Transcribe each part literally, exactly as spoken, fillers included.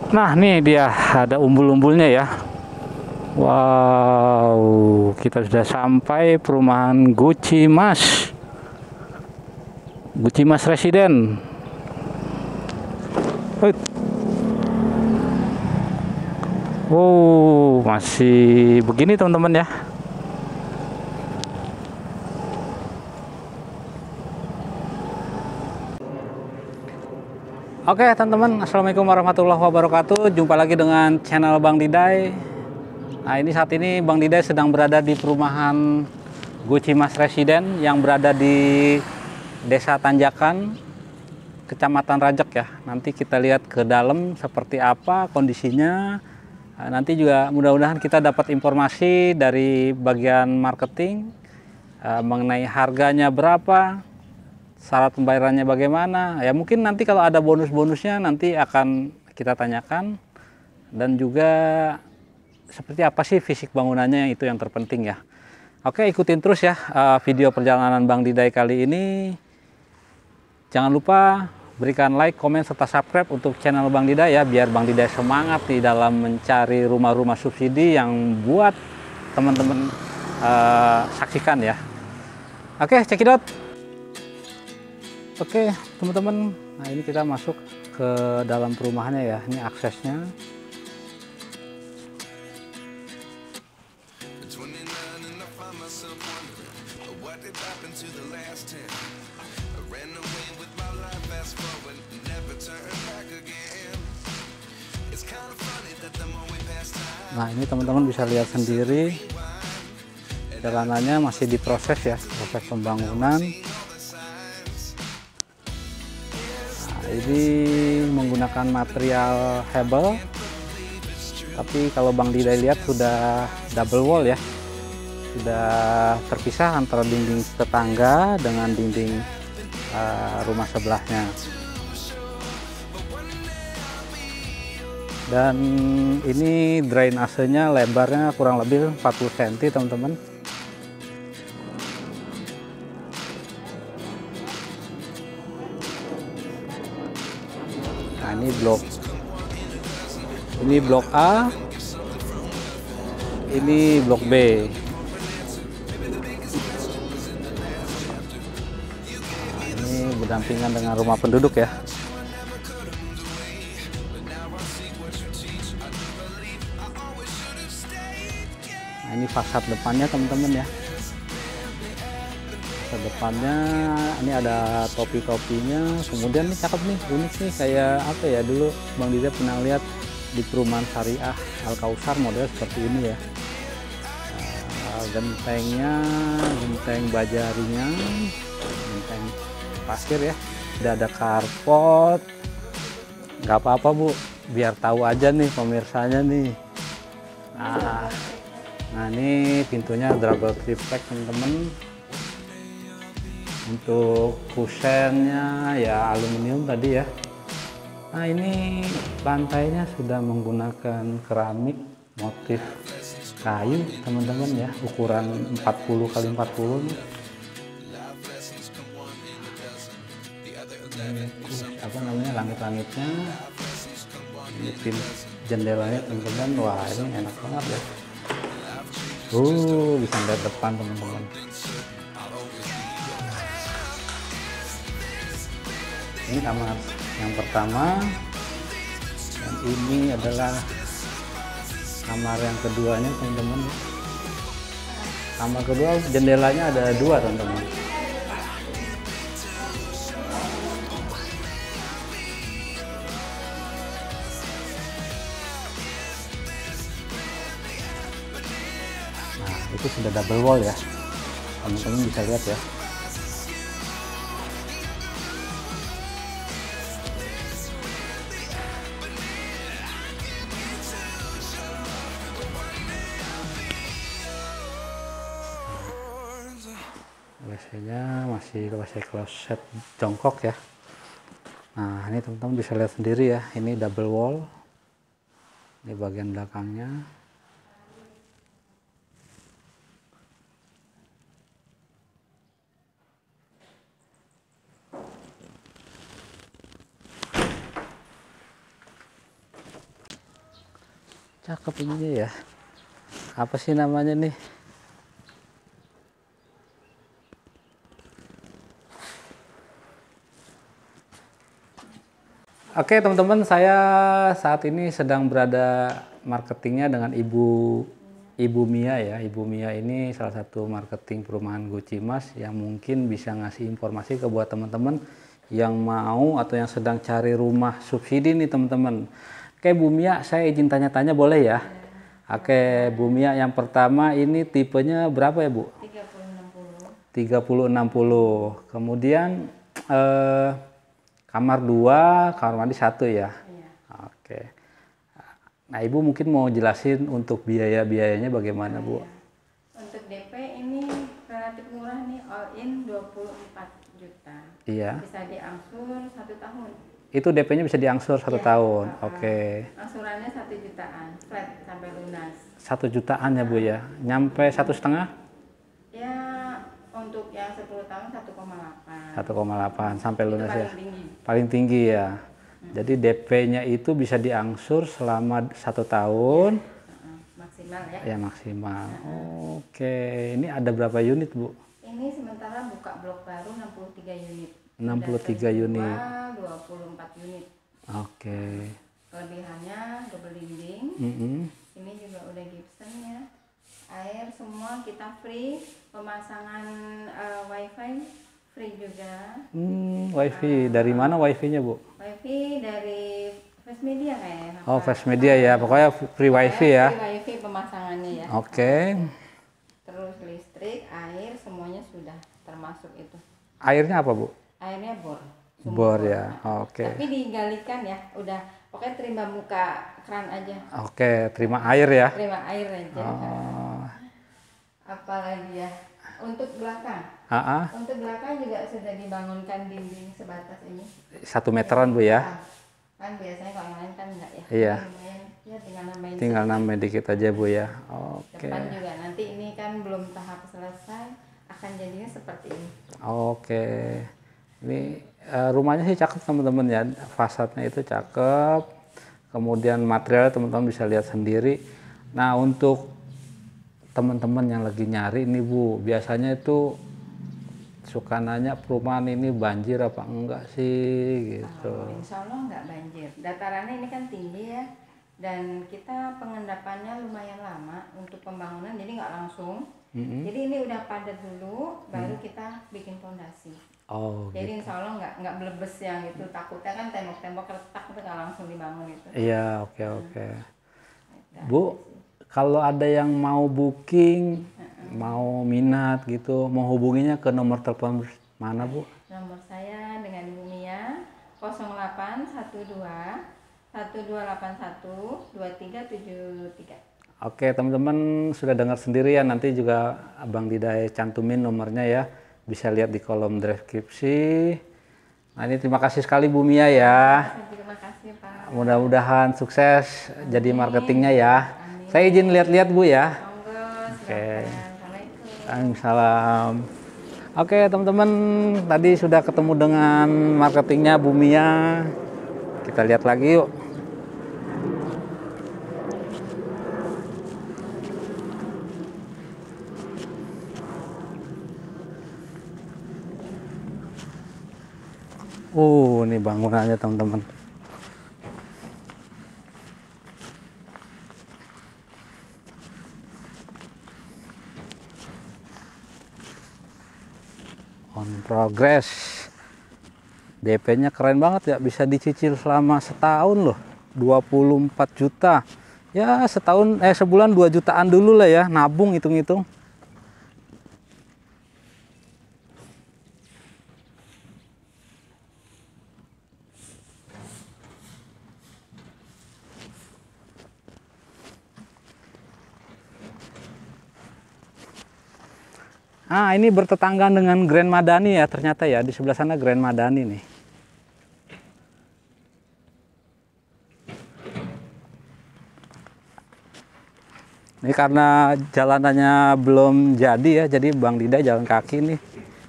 Nah, nih dia ada umbul-umbulnya ya. Wow, kita sudah sampai perumahan Guci Mas. Guci Mas Residen. Hei. Wow, masih begini teman-teman ya. Oke teman-teman, assalamualaikum warahmatullahi wabarakatuh. Jumpa lagi dengan channel Bang Diday. Nah, ini saat ini Bang Diday sedang berada di perumahan Guci Mas Residen yang berada di Desa Tanjakan, Kecamatan Rajek ya. Nanti kita lihat ke dalam seperti apa kondisinya. Nah, nanti juga mudah-mudahan kita dapat informasi dari bagian marketing uh, mengenai harganya berapa, syarat pembayarannya bagaimana. Ya mungkin nanti kalau ada bonus-bonusnya nanti akan kita tanyakan, dan juga seperti apa sih fisik bangunannya, itu yang terpenting ya. Oke, ikutin terus ya uh, video perjalanan Bang Diday kali ini. Jangan lupa berikan like, komen, serta subscribe untuk channel Bang Diday ya, biar Bang Diday semangat di dalam mencari rumah-rumah subsidi yang buat teman-teman uh, saksikan ya. Oke, cekidot. Oke teman-teman, nah ini kita masuk ke dalam perumahannya ya. Ini aksesnya. Nah ini teman-teman bisa lihat sendiri, jalanannya masih diproses ya, proses pembangunan. Nah, ini menggunakan material hebel, tapi kalau Bang Diday lihat sudah double wall ya, sudah terpisah antara dinding tetangga dengan dinding uh, rumah sebelahnya. Dan ini drainasenya lebarnya kurang lebih empat puluh sentimeter teman-teman. Nah ini blok, ini blok A, ini blok B. Nah, ini berdampingan dengan rumah penduduk ya. Nah, ini fasad depannya teman-teman ya. Fasad depannya ini ada topi-topinya. Kemudian ini cakep nih, unik nih, kayak apa ya, dulu Bang Diday pernah lihat di perumahan Syariah Al Kausar model seperti ini ya. Nah, gentengnya, genteng bajarinya, genteng pasir ya. Tidak ada karpot. Nggak apa-apa Bu, biar tahu aja nih pemirsanya nih. Nah, Nah ini pintunya double triplek teman-teman. Untuk kusennya ya aluminium tadi ya. Nah ini lantainya sudah menggunakan keramik motif kayu teman-teman ya, ukuran empat puluh kali empat puluh. Ini apa namanya, langit-langitnya. Ini pin jendelanya teman-teman. Wah ini enak banget ya. Uh, bisa lihat depan teman-teman. Ini kamar yang pertama, dan ini adalah kamar yang keduanya teman-teman. Kamar kedua jendelanya ada dua teman-teman. Itu sudah double wall ya, teman-teman bisa lihat ya. W C-nya masih W C kloset jongkok ya. Nah ini teman-teman bisa lihat sendiri ya, ini double wall di bagian belakangnya. Cakep ininya ya. Apa sih namanya nih? Oke teman-teman, saya saat ini sedang berada marketingnya dengan Ibu Ibu Mia ya. Ibu Mia ini salah satu marketing perumahan Gocimas yang mungkin bisa ngasih informasi ke buat teman-teman yang mau atau yang sedang cari rumah subsidi nih teman-teman. Oke Bu Mia, saya izin tanya-tanya boleh ya? Oke Bu Mia, yang pertama ini tipenya berapa ya Bu? tiga puluh enam puluh. Kemudian eh, kamar dua, kamar mandi satu ya? Iya. Oke. Nah Ibu mungkin mau jelasin untuk biaya-biayanya bagaimana Bu? Untuk D P ini relatif murah nih, all in dua puluh empat juta. Iya. Bisa diangsur satu tahun. Itu D P-nya bisa diangsur satu Iya. tahun? Uh, Oke. Angsurannya satu jutaan, flat sampai lunas. Satu jutaan ya Bu ya? Nyampe satu setengah? Ya, untuk yang sepuluh tahun satu koma delapan. satu koma delapan sampai Itu lunas paling ya? Tinggi. Paling tinggi ya? Hmm. Jadi D P-nya itu bisa diangsur selama satu tahun? Uh, maksimal ya? Ya maksimal. Uh. Oke, ini ada berapa unit Bu? Ini sementara buka blok baru enam puluh tiga unit. enam puluh tiga unit. dua puluh empat unit. Oke. Kelebihannya double dinding. Mm -hmm. Ini juga udah gypsum ya. Air semua kita free. Pemasangan uh, wifi free juga. Hmm, wifi uh, dari mana wifi-nya Bu? Wifi dari Fast Media kayaknya. Oh, Fast Media ya. Pokoknya free wifi ya. Free wifi pemasangannya ya. Oke. Okay. Terus listrik, air semuanya sudah termasuk itu. Airnya apa Bu? Airnya bor. Bor ya. Oke. Okay. Tapi digalikan ya. Udah pokoknya terima buka keran aja. Oke, okay, terima air ya. Terima air aja. Oh. Apalagi ya. Untuk belakang. Ha-ha. Untuk belakang juga sudah dibangunkan dinding sebatas ini. Satu meteran Bu ya. Kan biasanya kalau yang lain kan enggak ya. Iya. Lumayan, ya tinggal nambahin. Tinggal nambahin dikit aja Bu ya. Oke. Okay. Depan juga nanti ini kan belum tahap selesai, akan jadinya seperti ini. Oke. Ini uh, rumahnya sih cakep teman-teman ya. Fasadnya itu cakep. Kemudian material teman-teman bisa lihat sendiri. Nah, untuk teman-teman yang lagi nyari ini Bu, biasanya itu suka nanya perumahan ini banjir apa enggak sih gitu. Oh, insya Allah enggak banjir. Datarannya ini kan tinggi ya. Dan kita pengendapannya lumayan lama untuk pembangunan, jadi nggak langsung. Mm-hmm. Jadi ini udah padat dulu, baru mm. kita bikin fondasi. Oh, jadi gitu. Insya Allah nggak nggak blebes yang itu, takutnya kan tembok-tembok retak itu nggak langsung dibangun itu. Iya, oke okay, oke. Okay. Nah, Bu, kalau ada yang mau booking, uh-uh. mau minat gitu, mau hubunginya ke nomor telepon mana Bu? Nomor saya dengan Ibu Mia nol delapan satu dua satu dua delapan satu dua tiga tujuh tiga. Oke teman-teman sudah dengar sendiri ya, nanti juga Abang Didai cantumin nomornya ya, bisa lihat di kolom deskripsi. Nah ini terima kasih sekali Bu Mia ya. Terima kasih Pak. Mudah-mudahan sukses Amin. Jadi marketingnya ya. Amin. Saya izin lihat-lihat Bu ya. Oke. Waalaikumsalam. Oke teman-teman, tadi sudah ketemu dengan marketingnya Bu Mia. Kita lihat lagi yuk. Uh, ini bangunannya teman-teman. On progress. D P-nya keren banget ya, bisa dicicil selama setahun loh, dua puluh empat juta. Ya setahun, eh sebulan dua jutaan dulu lah ya, nabung hitung-hitung. Ah, ini bertetangga dengan Grand Madani ya ternyata ya, di sebelah sana Grand Madani nih. Ini karena jalanannya belum jadi ya, jadi Bang Didai jalan kaki nih.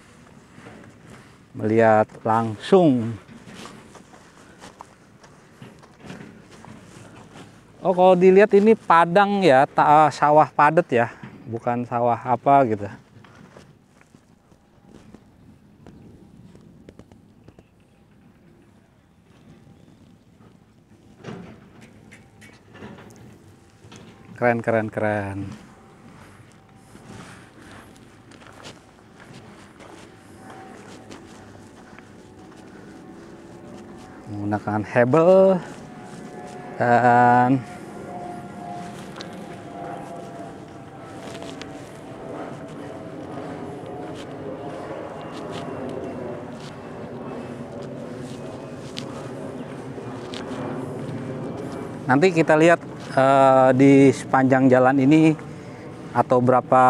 Melihat langsung. Oh, kalau dilihat ini padang ya, ta- sawah padat ya, bukan sawah apa gitu. Keren, keren, keren. Menggunakan hebel dan nanti kita lihat uh, di sepanjang jalan ini atau berapa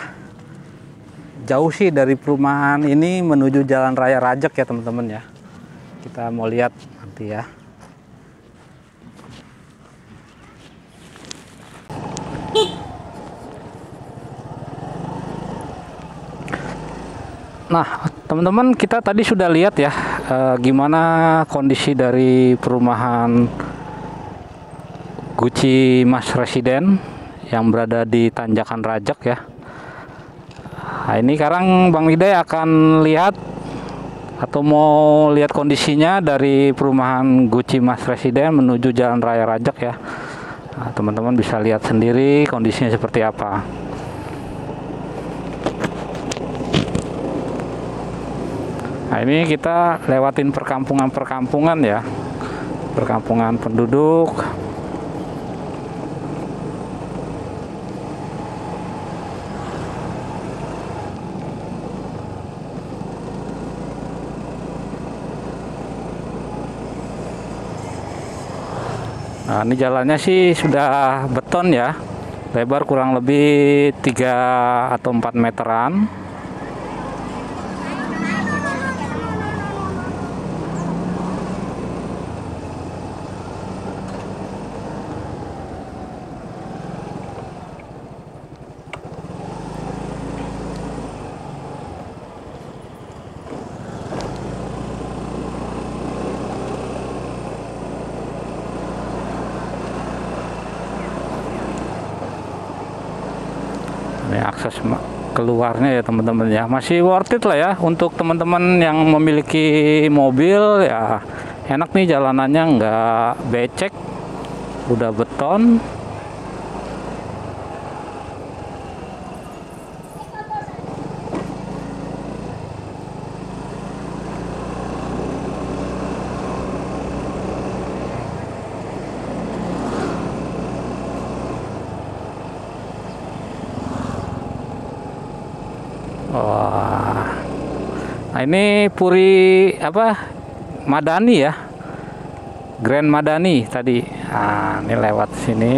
jauh sih dari perumahan ini menuju Jalan Raya Rajek ya teman-teman ya. Kita mau lihat nanti ya. Nah, teman-teman, kita tadi sudah lihat ya eh, gimana kondisi dari perumahan Guci Mas Residen yang berada di Tanjakan Rajek ya. Nah, ini sekarang Bang Diday akan lihat atau mau lihat kondisinya dari perumahan Guci Mas Residen menuju Jalan Raya Rajek ya. Nah, teman-teman bisa lihat sendiri kondisinya seperti apa. Nah, ini kita lewatin perkampungan-perkampungan ya, perkampungan penduduk. Nah, ini jalannya sih sudah beton ya, lebar kurang lebih tiga atau empat meteran. Ini akses keluarnya ya teman-teman ya, masih worth it lah ya untuk teman-teman yang memiliki mobil ya. Enak nih jalanannya, nggak becek, udah beton. Wah, nah ini Puri apa Madani ya, Grand Madani tadi. Nah, ini lewat sini.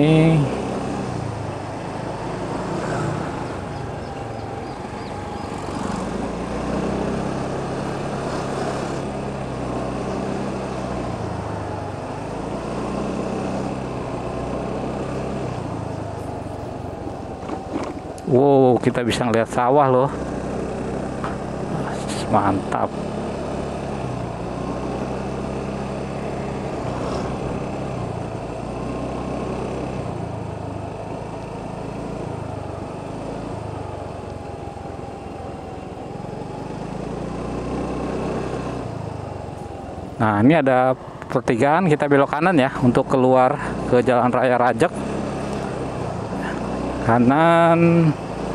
Wow, kita bisa ngeliat sawah loh. Mantap. Nah, ini ada pertigaan, kita belok kanan ya untuk keluar ke Jalan Raya Rajek. Kanan.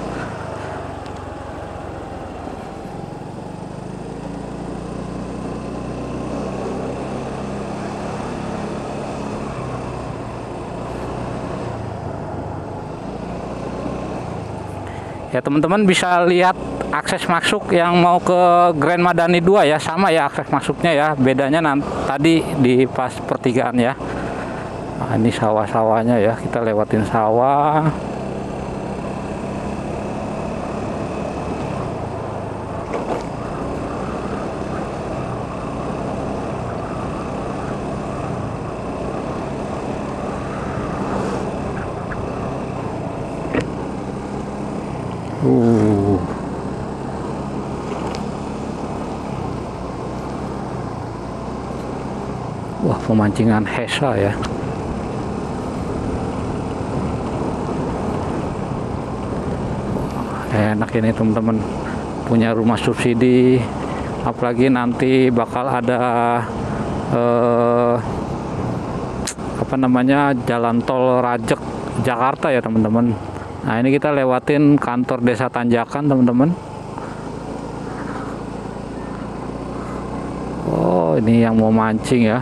Ya teman-teman bisa lihat akses masuk yang mau ke Grand Madani dua ya, sama ya akses masuknya ya, bedanya nanti tadi di pas pertigaan ya. Nah, ini sawah-sawahnya ya, kita lewatin sawah. Uh. Wah, pemancingan Hesa ya. Enak ini teman-teman, punya rumah subsidi, apalagi nanti bakal ada eh, apa namanya jalan tol Rajek Jakarta ya teman-teman. Nah ini kita lewatin kantor Desa Tanjakan teman-teman. Oh ini yang mau mancing ya.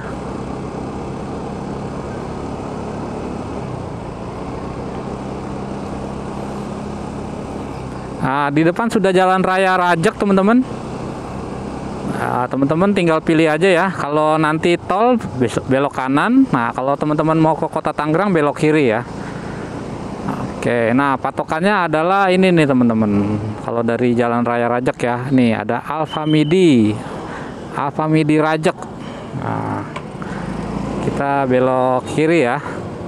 Nah, di depan sudah jalan raya Rajek teman-teman. Nah, teman-teman tinggal pilih aja ya. Kalau nanti tol belok kanan. Nah, kalau teman-teman mau ke Kota Tangerang belok kiri ya. Oke, nah patokannya adalah ini nih teman-teman. Kalau dari jalan raya Rajek ya, nih ada Alfamidi, Alfamidi Rajek. Nah, kita belok kiri ya.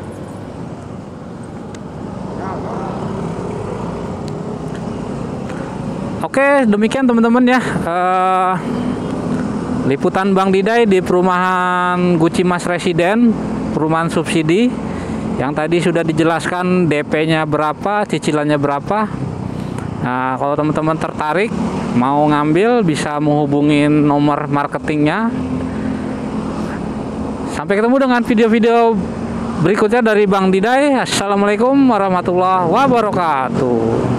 Oke, demikian teman-teman ya. Uh, liputan Bang Diday di perumahan Gucimas Residen, perumahan subsidi. Yang tadi sudah dijelaskan D P-nya berapa, cicilannya berapa. Nah, kalau teman-teman tertarik mau ngambil bisa menghubungin nomor marketingnya. Sampai ketemu dengan video-video berikutnya dari Bang Diday. Assalamualaikum warahmatullahi wabarakatuh.